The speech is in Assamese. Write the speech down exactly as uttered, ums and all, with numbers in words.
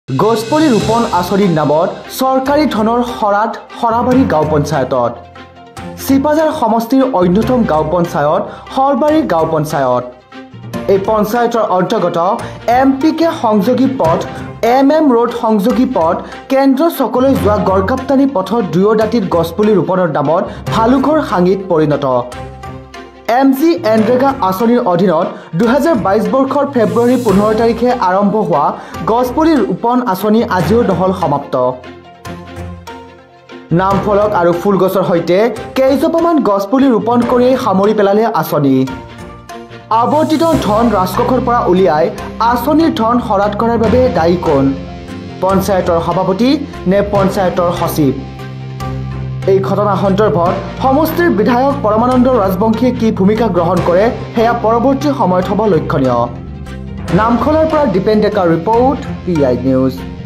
গছপুলি ৰোপণ আঁচনিৰ নামত চৰকাৰী ধনৰ শৰাত সৰাবাৰী গাঁও পঞ্চায়তত চিপাজাৰ সমষ্টিৰ অন্যতম গাঁও পঞ্চায়ত সৰবাৰী গাঁও পঞ্চায়ত এই পঞ্চায়তৰ অন্তৰ্গত এম পি কে সংযোগী পথ এম এম ৰোড সংযোগী পথ কেন্দ্ৰ চকলৈ যোৱা গড়কাপ্তানি পথৰ দুয়ো দাঁতিত গছপুলি ৰোপণৰ নামত ভালুঘৰ হাঙিত পৰিণত এম জি এনৰেগা আঁচনিৰ অধীনত দুহেজাৰ বাইছ বৰ্ষৰ ফেব্ৰুৱাৰী পোন্ধৰ তাৰিখে আৰম্ভ হোৱা গছপুলি ৰোপণ আঁচনি আজিও নহল সমাপ্ত নামফলক আৰু ফুলগছৰ সৈতে কেইজোপামান গছপুলি ৰোপণ কৰি সামৰি পেলালে আঁচনি আৱৰ্তিত ধন ৰাজকোষৰ পৰা উলিয়াই আঁচনিৰ ধন হৰাট কৰাৰ বাবে দায়ী কোন পঞ্চায়তৰ সভাপতি নে পঞ্চায়তৰ সচিব এই ঘটনা সন্দৰ্ভত সমষ্টিৰ বিধায়ক পৰমানন্দ ৰাজবংশীয়ে কি ভূমিকা গ্ৰহণ কৰে সেয়া পৰৱৰ্তী সময়ত হ'ব লক্ষণীয় নামখলৰ পৰা দীপেন ডেকাৰ ৰিপৰ্ট পি আই নিউজ।